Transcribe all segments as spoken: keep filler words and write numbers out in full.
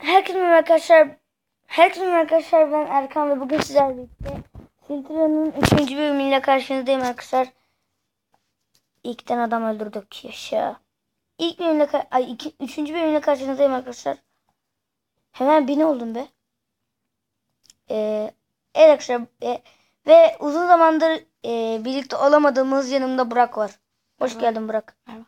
Herkese merhaba arkadaşlar. Herkese merhaba arkadaşlar. Ben Erkan ve bugün sizlerle birlikte Siltra'nın üçüncü bölümüyle karşınızdayım arkadaşlar. İlkten adam öldürdük. Yaşa. İlk bölümle ay iki, üçüncü bölümle karşınızdayım arkadaşlar. Hemen bin oldum be. Ee, evet arkadaşlar. E, ve uzun zamandır e, birlikte olamadığımız yanımda Burak var. Hoş Merhaba. geldin Burak. Merhaba.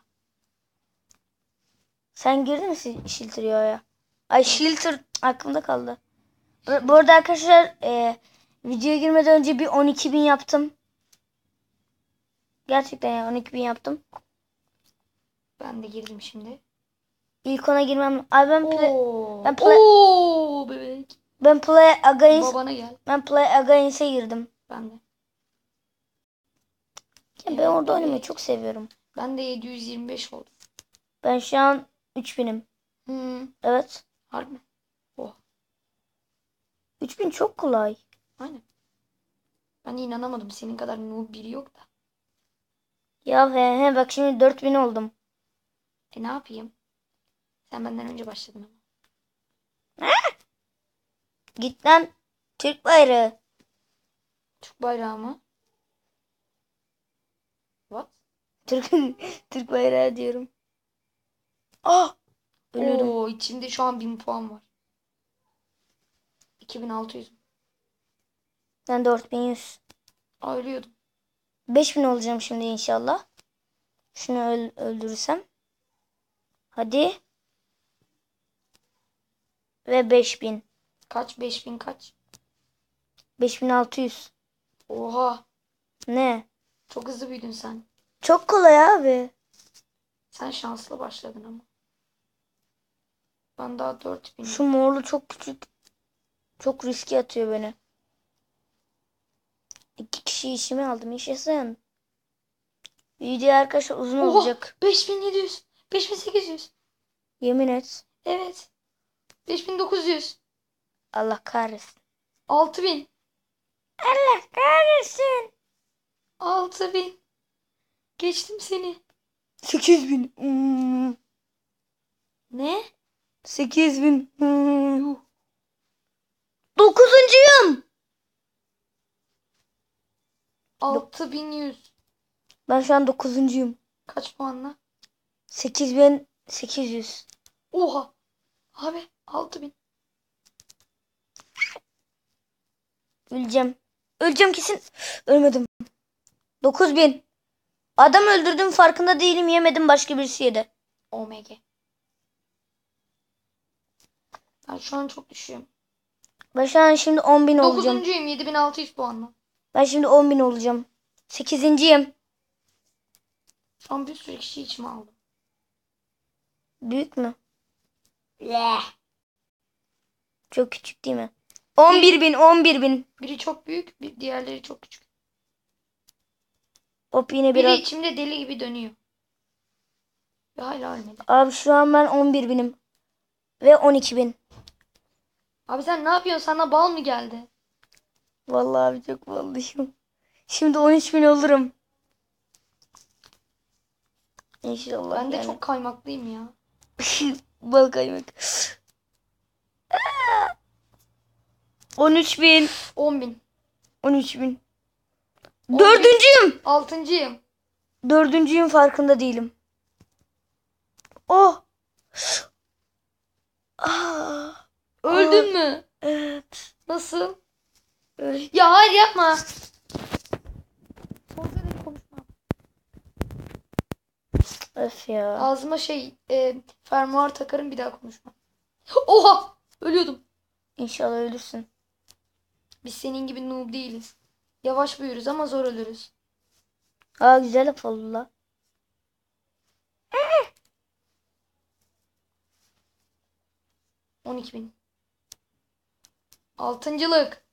Sen girdin mi Siltra'ya? Ay Shilter aklımda kaldı. Bu, bu arada arkadaşlar e, videoya girmeden önce bir on iki bin yaptım. Gerçekten ya on iki bin yaptım. Ben de girdim şimdi. İlk ona girmem. Abi ben play, Oo. ben play, Oo bebek. ben play against Babana gel. ben play against'e girdim. Ben de. Ya ben Evet, orada oynamayı bebek. çok seviyorum. Ben de yedi yüz yirmi beş oldum. Ben şu an üç binim. Hmm. Evet. Harbi. Oh. üç bin çok kolay. Aynen. Ben inanamadım. Senin kadar noob biri yok da. Ya he, he bak şimdi dört bin oldum. E ne yapayım? Sen benden önce başladın ama. Git lan. Türk bayrağı. Türk bayrağı mı? What? Türk Türk bayrağı diyorum. Ah! Ölüyorum. Oo, içimde şu an bin puan var. iki bin altı yüz. Ben dört bin yüz. Aa, ölüyordum. beş bin olacağım şimdi inşallah. Şunu öl öldürürsem. Hadi. Ve beş bin. Kaç? beş bin kaç? beş bin altı yüz. Oha. Ne? Çok hızlı büyüdün sen. Çok kolay abi. Sen şanslı başladın ama. Ben daha dört bin. Şu morlu çok küçük. Çok riske atıyor beni. İki kişi işimi aldım. Yaşasın. Video arkadaşlar uzun Oha, olacak. beş bin yedi yüz. beş bin sekiz yüz. Yemin et. Evet. beş bin dokuz yüz. Allah kahretsin. altı bin. Allah kahretsin. altı bin. Geçtim seni. sekiz bin. Hmm. Ne? sekiz bin. Hmm. Dokuzuncuyum. altı bin yüz. Ben şu an dokuzuncuyum. Kaç puanla? sekiz bin sekiz yüz. Oha. Abi altı bin. Öleceğim. Öleceğim kesin. Ölmedim. dokuz bin. Adam öldürdüm farkında değilim, yemedim, başka birisi yedi. O M G. Ben şu an çok düşüyorum. Ben şu an şimdi on bin olacağım. dokuzuncuyum. yedi bin altı yüz puanla. Ben şimdi on bin olacağım. sekizinciyim. Şu an bir sürü kişi içime aldım. Büyük mü? Yeah. Çok küçük değil mi? on bir bin, on bir bin. Biri çok büyük, bir diğerleri çok küçük. Hop yine Biri biraz. içimde deli gibi dönüyor. Ve hala ölmedi. Abi şu an ben on bir binim. Ve on iki bin. Abi sen ne yapıyorsun? Sana bal mı geldi? Vallahi abi çok vallahi. Şimdi on üç bin olurum. İnşallah Ben de yani. çok kaymaklıyım ya. Bal kaymak. on üç bin. on bin. on üç bin. Dördüncüyüm. Altıncıyım. Dördüncüyüm, farkında değilim. Oh. Ah. Öldün Aa, mü? evet. Nasıl? Öyle. Ya hayır yapma. Son derece konuşma. Öf ya. Ağzıma şey e, fermuar takarım, bir daha konuşma. Oha! Ölüyordum. İnşallah ölürsün. Biz senin gibi noob değiliz. Yavaş büyürüz ama zor ölürüz. Aa, güzel laf oldu la. on iki bin. Altıncılık.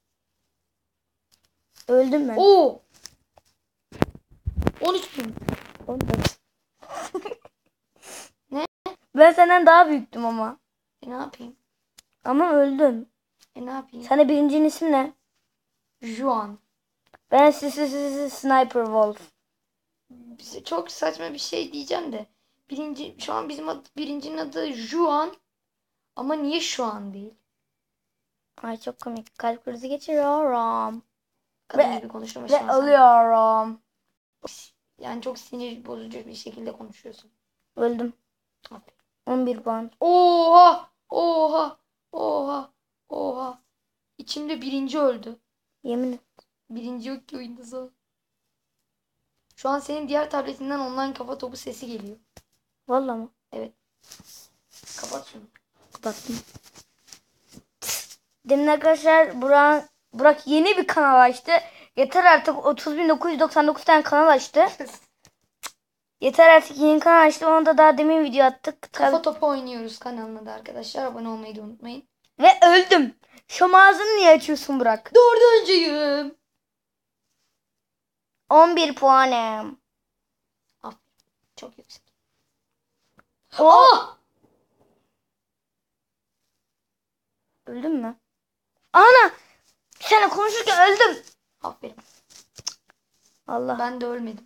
Öldüm ben. Oo! on üç bin. Ne? Ben senden daha büyüktüm ama. E ne yapayım? Ama öldüm. E ne yapayım? Sana birincinin ismi ne? Juan. Ben siz siz siz Sniper Wolf. Bize çok saçma bir şey diyeceğim de. Birinci, şu an bizim adı, birincinin adı Juan. Ama niye şu an değil? Ay çok komik. Kalp krizi geçiriyorum. Kadın Ve, gibi konuşma şu ve an sen. alıyorum. Yani çok sinir bozucu bir şekilde konuşuyorsun. Öldüm. Aferin. on bir puan. Oha! Oha! Oha! Oha! İçimde birinci öldü. Yemin et. Birinci yok ki oyunda sağ. Şu an senin diğer tabletinden online kafa topu sesi geliyor. Valla mı? Evet. Kapat şunu. Kapattım. Demin arkadaşlar Burak, Burak yeni bir kanal açtı. Yeter artık otuz bin dokuz yüz doksan dokuz tane kanal açtı. Yeter artık yeni kanal açtı. Onu da daha demin video attık. Kafa topu oynuyoruz kanalına da arkadaşlar. Abone olmayı da unutmayın. Ve öldüm. Şu ağzını niye açıyorsun Burak? Dördüncüyüm. on bir puanım. Aferin. Çok yüksek. O Ah! öldün mü? Ana! Sen konuşurken öldüm. Aferin. Allah. Ben de ölmedim.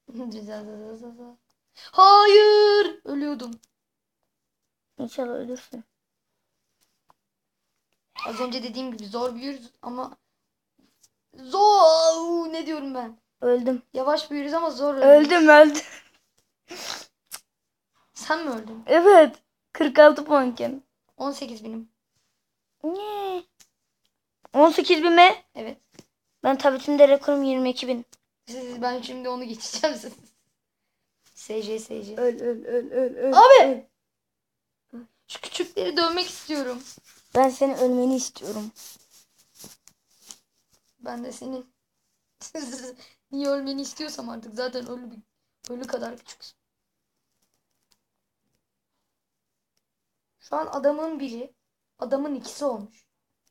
Hayır. Ölüyordum. İnşallah ölürsün. Az önce dediğim gibi zor büyürüz ama zor ne diyorum ben? Öldüm. Yavaş büyürüz ama zor ölürüz. Öldüm öldüm. Sen mi öldün? Evet. kırk altı puanken. on sekiz binim. Ne? on sekiz bin mi? Evet. Ben tabletimde rekorum yirmi iki bin. Siz, ben şimdi onu geçeceğim siz. S C S C. Öl öl öl öl öl. Abi! Şu küçükleri dövmek istiyorum. Ben senin ölmeni istiyorum. Ben de senin niye ölmeni istiyorsam artık zaten ölü bir ölü kadar küçüksün. Şu an adamın biri, adamın ikisi olmuş.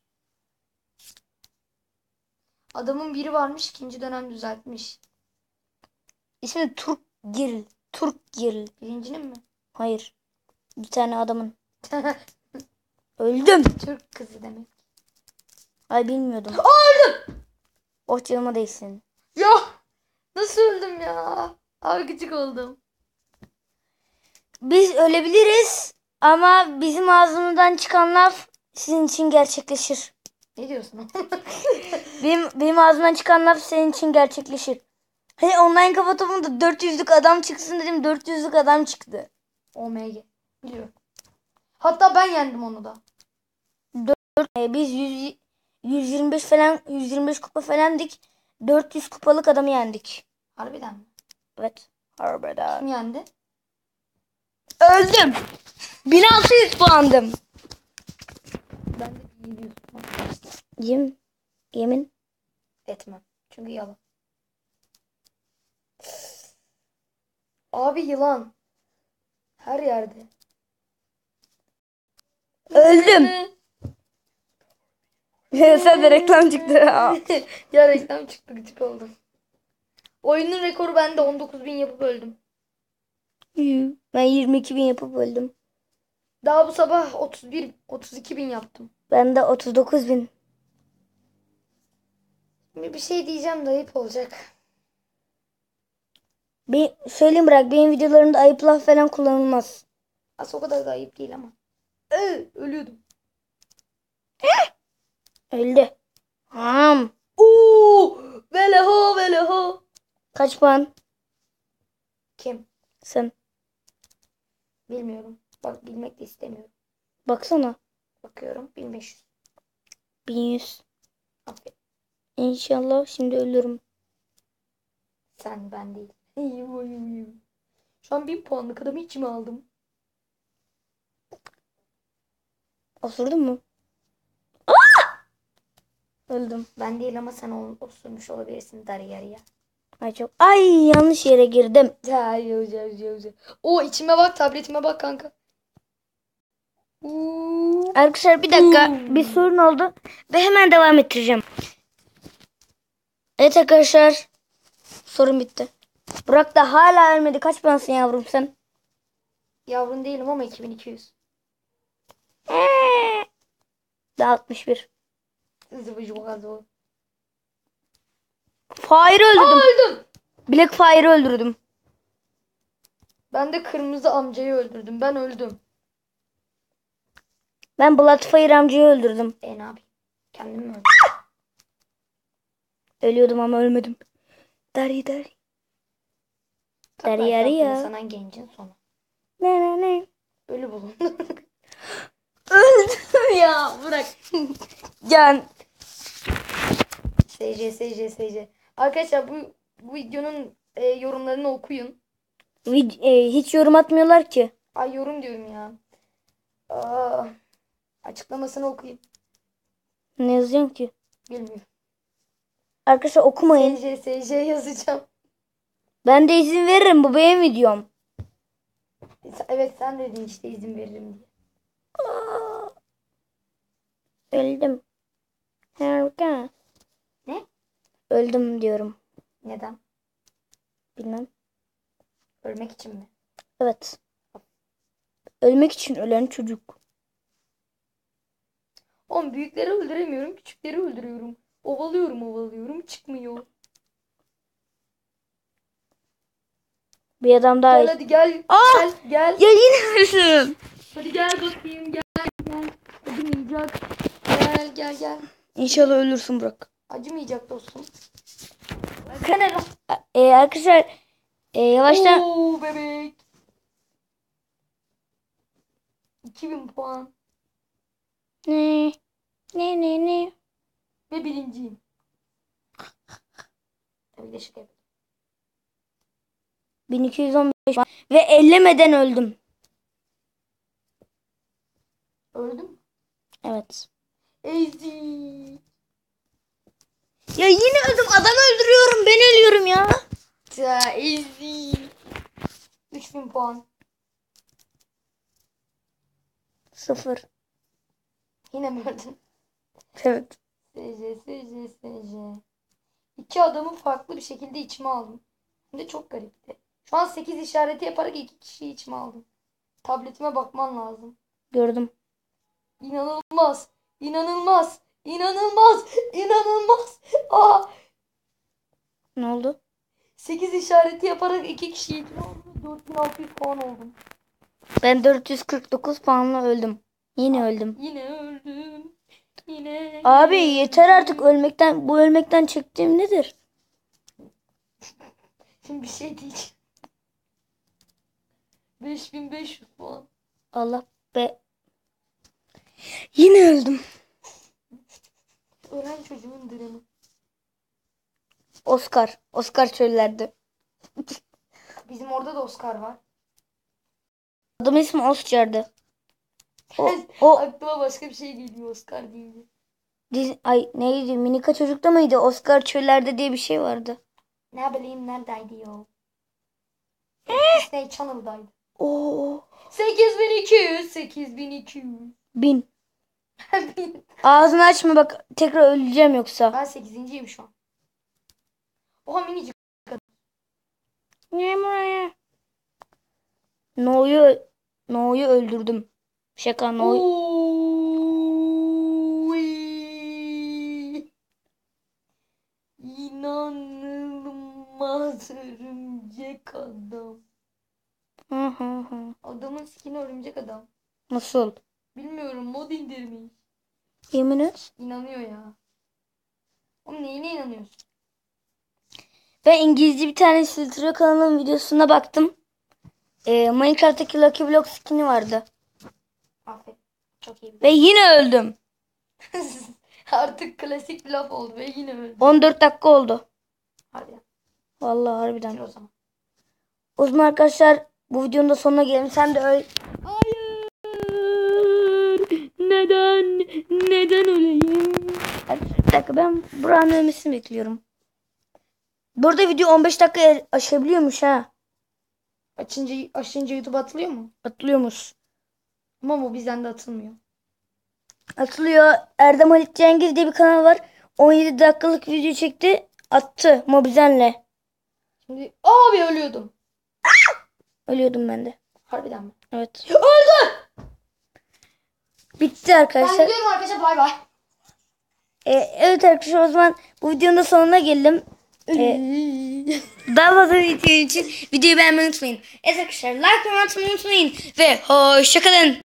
Adamın biri varmış, ikinci dönem düzeltmiş. İsmi Turk Girl. Turk Girl. Birincinin mi? Hayır. Bir tane adamın. Öldüm. Türk kızı demek. Ay bilmiyordum. Öldüm. Oh canıma değsin. Ya nasıl öldüm ya? Abi küçük oldum. Biz ölebiliriz ama bizim ağzımızdan çıkan laf sizin için gerçekleşir. Ne diyorsun? Benim, benim ağzımdan çıkan laf senin için gerçekleşir. Hani online kafa topunda dört yüzlük adam çıksın dedim, dört yüzlük adam çıktı. O M G. Biliyorum. Hatta ben yendim onu da. Ee, Biz yüz, yüz yirmi beş falan yüz yirmi beş kupa falandık. dört yüz kupalık adamı yendik. Harbiden mi? Evet. Harbiden. Kim yendi? Öldüm. bin altı yüz puandım. Ben de yedi yüz. Yemin. Yemin. Etmem. Çünkü yalan. Abi yılan. Her yerde. Öldüm. Sen de reklam çıktı. Ya reklam çıktı gıcık oldum. Oyunun rekoru bende on dokuz bin yapıp öldüm. Ben yirmi iki bin yapıp öldüm. Daha bu sabah otuz bir otuz iki bin yaptım. Ben de otuz dokuz bin. Bir bir şey diyeceğim de ayıp olacak. Bir söyleyeyim bırak, benim videolarımda ayıp laf falan kullanılmaz. Aslında o kadar da ayıp değil ama. Ee, ölüyordum. Öldü. Ham. Oo, veleho veleho. Kaç puan? Kim? Sen. Bilmiyorum. Bak bilmek de istemiyorum. Baksana. Bakıyorum bin beş yüz. bin yüz. Aferin. İnşallah şimdi ölürüm. Sen ben değil. Şu an bin puanlık adamı içime aldım. Osurdun mu? Aa! Öldüm. Ben değil ama sen ol, osurmuş olabilirsin darı yarıya. Ay çok. Ay yanlış yere girdim. O içime bak, tabletime bak kanka. Oo. Arkadaşlar bir dakika, bir sorun oldu ve hemen devam ettireceğim. Evet arkadaşlar, sorun bitti. Burak da hala ölmedi. Kaç puansın yavrum sen? Yavrun değilim ama iki bin iki yüz. Daha altmış bir. Zıvıcı bakalım. Fire'ı öldürdüm. Öldüm. Black Fire'ı öldürdüm. Ben de kırmızı amcayı öldürdüm. Ben öldüm. Ben Bloodfire amcayı öldürdüm. E ne yapayım? Kendim mi öldüm? Ölüyordum ama ölmedim. Dari dari. Takla Dari yari etrafında ya. sanan gencin sonu. Ne ne ne. Ölü bulun. Öldüm ya. Bırak. Can. S C S C S C. Arkadaşlar bu, bu videonun e, yorumlarını okuyun. Vid- e, hiç yorum atmıyorlar ki. Ay yorum diyorum ya. Aa, açıklamasını okuyayım. Ne yazıyorsun ki? Bilmiyorum. Arkadaşlar okumayın. S C S C yazacağım. Ben de izin veririm. Bu benim videom. Evet sen dedin işte izin veririm diye. Aa, öldüm. Harika. Ne? Öldüm diyorum. Neden? Bilmem. Ölmek için mi? Evet. Ölmek için ölen çocuk. Oğlum büyükleri öldüremiyorum. Küçükleri öldürüyorum. Ovalıyorum ovalıyorum. Çıkmıyor. Bir adam daha. Gel hadi gel. Aa! Gel gel. Ya yine öldüm. Hadi gel bakayım gel gel. Acımayacak. Gel gel gel. İnşallah ölürsün Burak. Acımayacak dostum. Kanara. Ee, arkadaşlar e, yavaştan. Oo bebek. iki bin puan. Ne? Ne ne ne? Ve birinciyim. Tabii de şaka yapayım. bin iki yüz on beş ve ellemeden öldüm. Öldüm. Evet. Easy. Ya yine öldüm. Adam öldürüyorum. Ben ölüyorum ya. Ya easy. üç bin puan. Sıfır. Yine mi öldün? Evet. S C S C S C. İki adamı farklı bir şekilde içime aldım. Hem de çok garipti. Şu an sekiz işareti yaparak iki kişiyi içime aldım. Tabletime bakman lazım. Gördüm. İnanılmaz. İnanılmaz. İnanılmaz. İnanılmaz. Aa, Ne oldu? sekiz işareti yaparak iki kişiyi içime aldım. dört bin altı yüz puan oldum. Ben dört yüz kırk dokuz puanla öldüm. Yine öldüm. Yine öldüm. Yine. Abi yine yeter öldüm. artık ölmekten. Bu ölmekten çektiğim nedir? Şimdi bir şey diyeceğim. beş bin beş yüz puan. Allah be. Yine öldüm. Ölen çocuğun dramı. Oscar. Oscar çöllerde. Bizim orada da Oscar var. Adamın ismi Oscar'dı. O, o Aklıma başka bir şey geliyor Oscar deyince. diz, ay neydi? Minika çocukta mıydı? Oscar çöllerde diye bir şey vardı. Ne bileyim neredeydi ya? Disney Channel'daydı. Oo. sekiz bin iki yüz. sekiz bin iki yüz. Bin. Ağzını açma bak tekrar öleceğim yoksa. Ben sekizinciyim şu an. Oha minicik. Ne buraya? No'yu No'yu öldürdüm. Şaka No. Oy. İnanılmaz örümcek adam. Hı hı hı. Adamın skini örümcek adam. Nasıl? Bilmiyorum mod indirmiş. Yemin et. İnanıyor ya. Oğlum neyine inanıyorsun? Ben İngilizce bir tane Siltiro kanalının videosuna baktım. Ee, Minecraft'taki Lucky Block skin'i vardı. Aferin. Çok iyi. Ve yine öldüm. Artık klasik bir laf oldu ve yine öldü. on dört dakika oldu. Harbiden. Vallahi Bitir harbiden. o zaman. O zaman arkadaşlar bu videonun da sonuna gelelim. Sen de öl. Hayır. Neden? Neden öleyim? Bir dakika ben Burak'ın ölmesini bekliyorum. Burada video on beş dakika aşabiliyormuş ha. Açınca, açınca YouTube atılıyor mu? Atılıyormuş. Ama bu bizden de atılmıyor. Atılıyor. Erdem Halit Cengiz diye bir kanal var. on yedi dakikalık video çekti. Attı Mobizen'le. Şimdi abi ölüyordum. Ölüyordum ben de. Harbiden mi? Evet. Öldü. Bitti Ben arkadaşlar. gidiyorum arkadaşlar bay bay. Ee, evet arkadaşlar o zaman bu videonun da sonuna geldim. Ee, daha fazla video için videoyu beğenmeyi unutmayın. Evet arkadaşlar like atmayı unutmayın. Ve hoşçakalın.